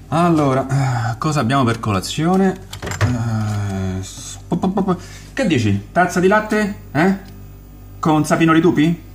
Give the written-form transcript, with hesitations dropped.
Allora, cosa abbiamo per colazione? Che dici? Tazza di latte? Eh? Con sapino di tupi?